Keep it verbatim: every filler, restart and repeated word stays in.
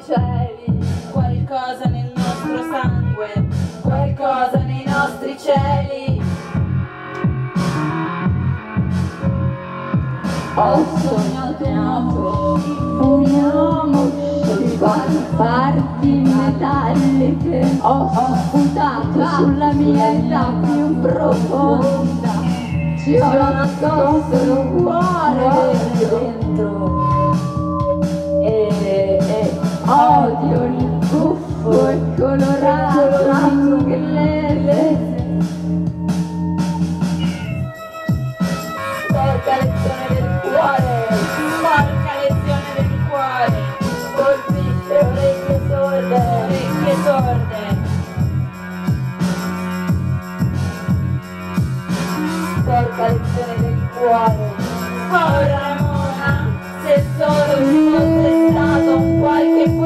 nostri cieli, qualcosa nel nostro sangue, qualcosa nei nostri cieli. Ho sognato un di parti metalliche, ho sputato sulla mia età più profonda, ci ho nascosto un cuore dentro e, e odio il buffo e colorato inglese. Sporca lezione del cuore, sporca lezione del cuore, colpisce orecchie sorde, orecchie sorde. Sporca lezione del cuore. Oh Ramona, se solo ci fosse stato un qualche